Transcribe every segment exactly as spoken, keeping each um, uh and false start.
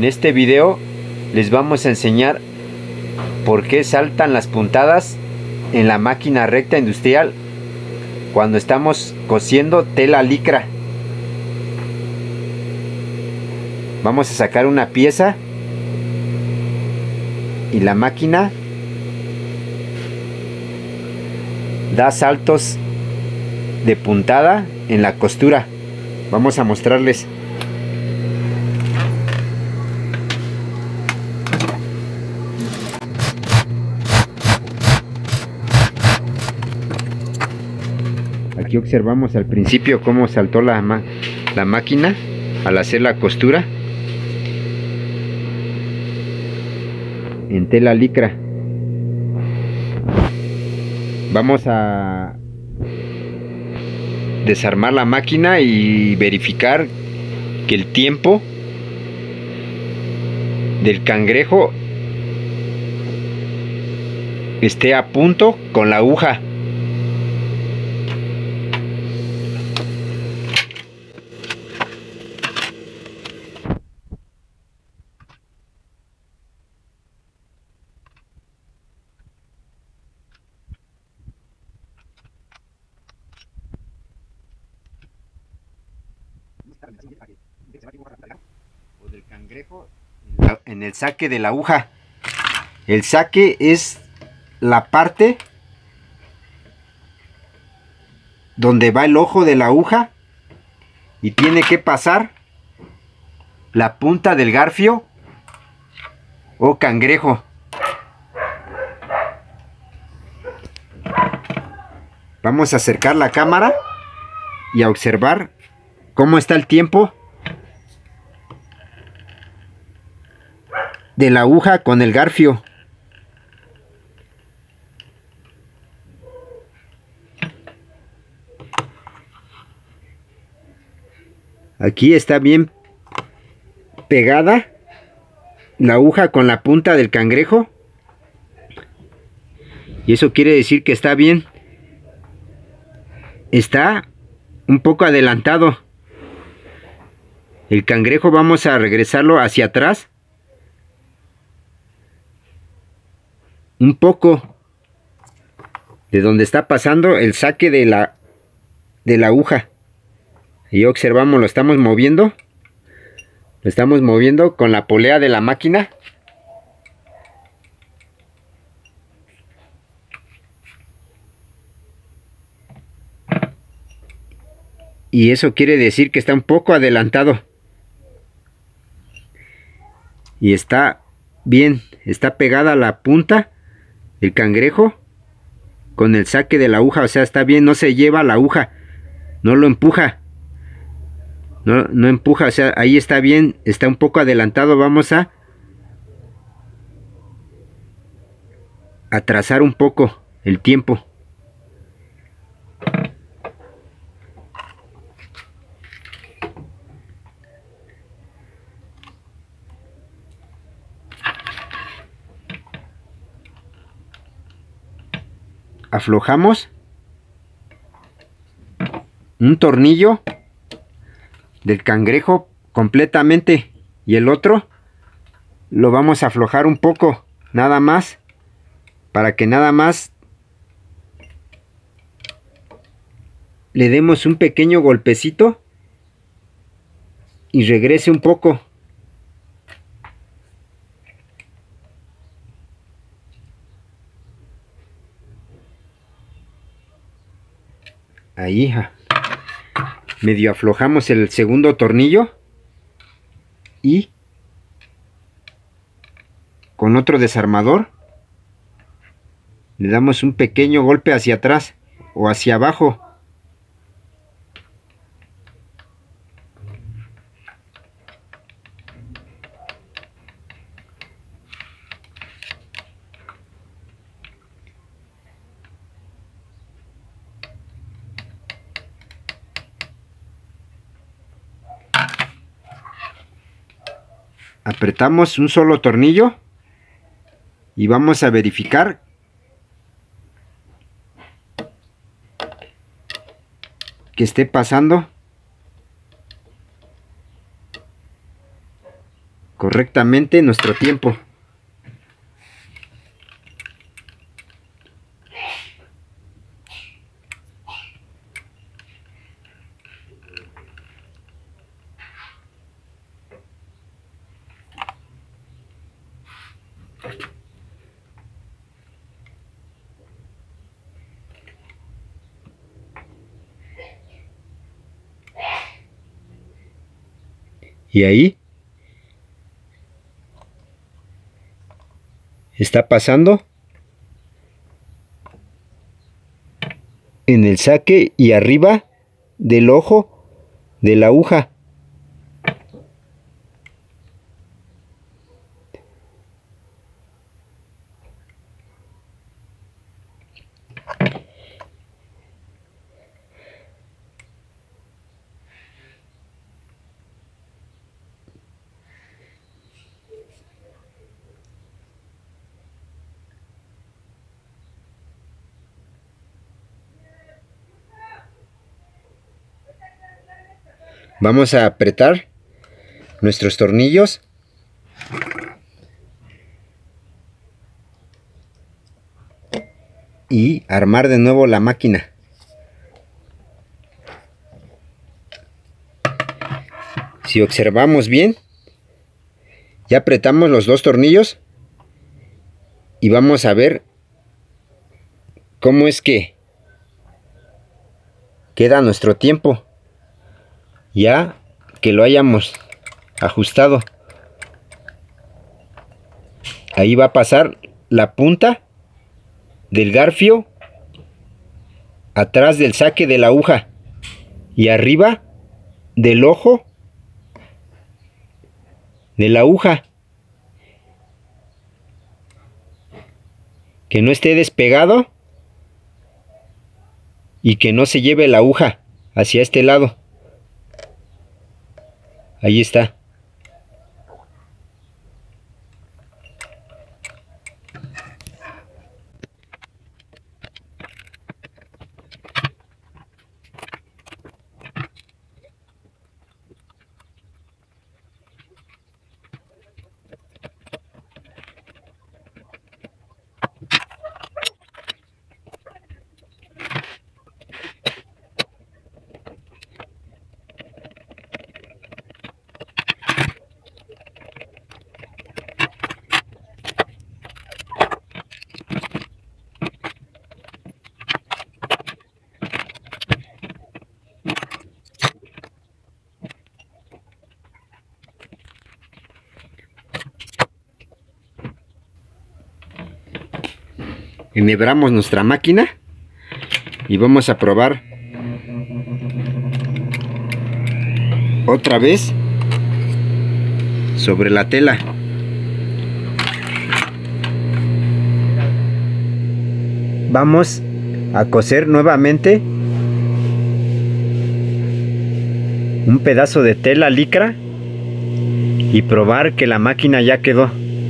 En este video les vamos a enseñar por qué saltan las puntadas en la máquina recta industrial cuando estamos cosiendo tela licra. Vamos a sacar una pieza y la máquina da saltos de puntada en la costura. Vamos a mostrarles. Aquí observamos al principio cómo saltó la, la máquina al hacer la costura en tela licra. Vamos a desarmar la máquina y verificar que el tiempo del cangrejo esté a punto con la aguja. O del cangrejo en el saque de la aguja. El saque es la parte donde va el ojo de la aguja y tiene que pasar la punta del garfio o cangrejo. Vamos a acercar la cámara y a observar cómo está el tiempo de la aguja con el garfio. Aquí está bien pegada la aguja con la punta del cangrejo y eso quiere decir que está bien. Está un poco adelantado. El cangrejo vamos a regresarlo hacia atrás un poco de donde está pasando el saque de la de la aguja. Y observamos, lo estamos moviendo. Lo estamos moviendo con la polea de la máquina. Y eso quiere decir que está un poco adelantado. Y está bien, está pegada la punta del cangrejo con el saque de la aguja. O sea, está bien, no se lleva la aguja, no lo empuja. No, no empuja, o sea, ahí está bien, está un poco adelantado. Vamos a atrasar un poco el tiempo. Aflojamos un tornillo del cangrejo completamente y el otro lo vamos a aflojar un poco, nada más, para que nada más le demos un pequeño golpecito y regrese un poco. Ahí medio aflojamos el segundo tornillo y con otro desarmador le damos un pequeño golpe hacia atrás o hacia abajo. Apretamos un solo tornillo y vamos a verificar que esté pasando correctamente nuestro tiempo. Y ahí está pasando en el saque y arriba del ojo de la aguja. Vamos a apretar nuestros tornillos y armar de nuevo la máquina. Si observamos bien, ya apretamos los dos tornillos y vamos a ver cómo es que queda nuestro tiempo. Ya que lo hayamos ajustado, ahí va a pasar la punta del garfio atrás del saque de la aguja y arriba del ojo de la aguja, que no esté despegado y que no se lleve la aguja hacia este lado. Ahí está. Enhebramos nuestra máquina y vamos a probar otra vez sobre la tela. Vamos a coser nuevamente un pedazo de tela licra y probar que la máquina ya quedó.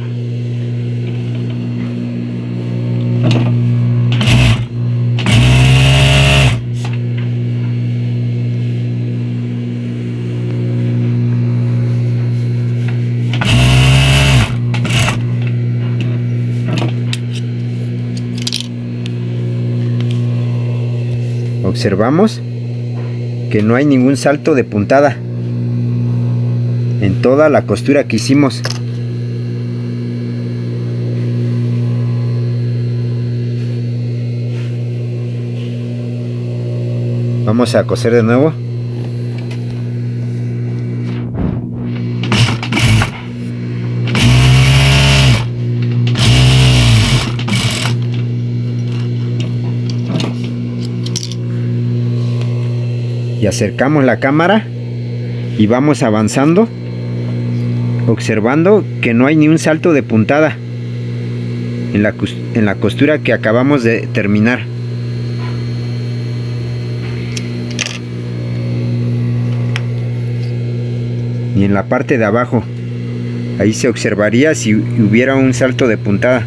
Observamos que no hay ningún salto de puntada en toda la costura que hicimos. Vamos a coser de nuevo. Y acercamos la cámara y vamos avanzando, observando que no hay ni un salto de puntada en la, en la costura que acabamos de terminar. Y en la parte de abajo, ahí se observaría si hubiera un salto de puntada.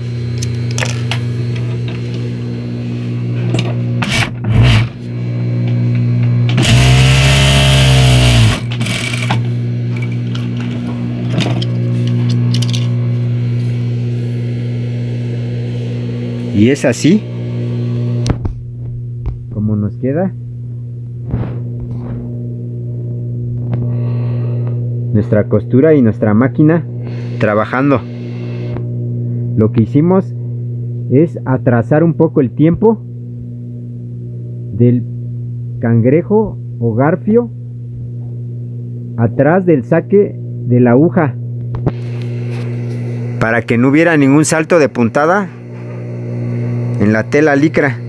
Y es así como nos queda nuestra costura y nuestra máquina trabajando. Lo que hicimos es atrasar un poco el tiempo del cangrejo o garfio atrás del saque de la aguja, para que no hubiera ningún salto de puntada en la tela licra.